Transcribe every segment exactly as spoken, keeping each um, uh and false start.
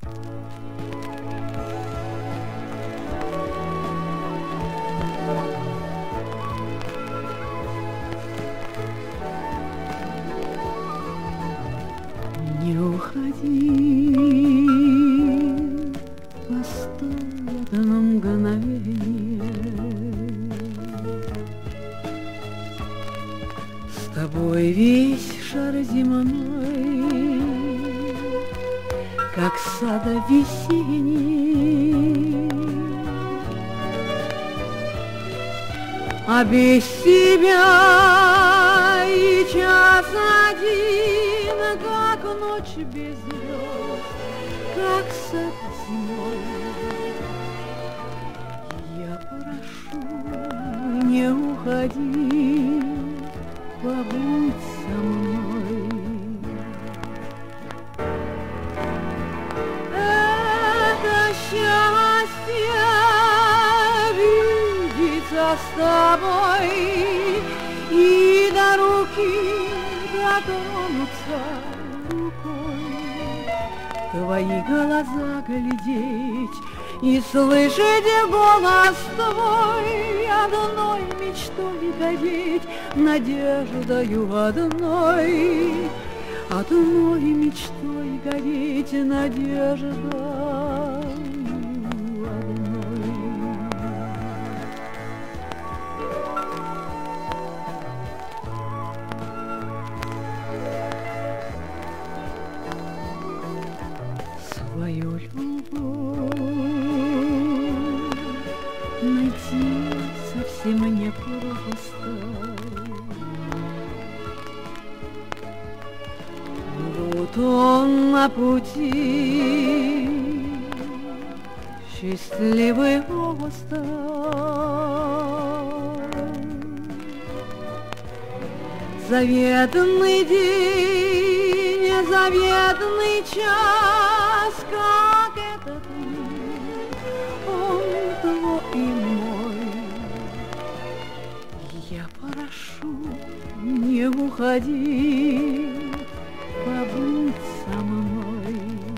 Не уходи, постой одно мгновенье. С тобой весь шар земной, как сада весенний, а без тебя и час один, как ночь без звезд, как сад зимой. Я прошу, не уходи, побудь со мной. Это счастье видеться с тобой и до руки дотронуться рукой, твои глаза глядеть и слышать голос твой, одной мечтой гореть, надеждою одной, одной мечтой гореть, надеждою одной. Свою любовь найти совсем непросто. Вот он на пути, счастливый остров, заветный день, заветный час, как этот мир, он твой и мой. Я прошу, не уходи, побудь со мной.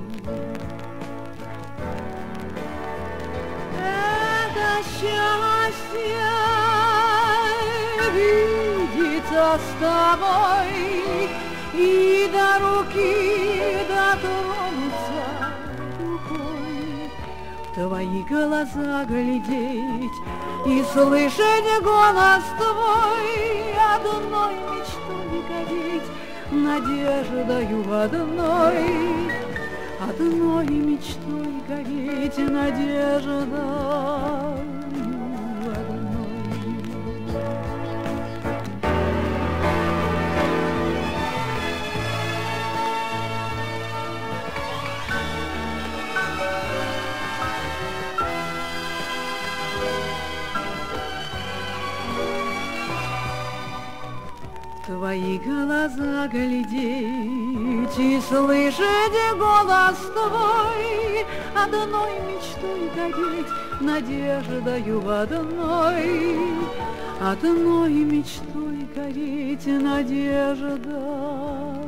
Это счастье видеться с тобой и до руки дотронуться рукой, твои глаза глядеть и слышать голос твой, одной мечтой гореть, надеждою одной, одной мечтой гореть, надеждою одной. Твои глаза глядеть и слышать голос твой, одной мечтой гореть, надеждою одной, одной мечтой гореть, надеждой.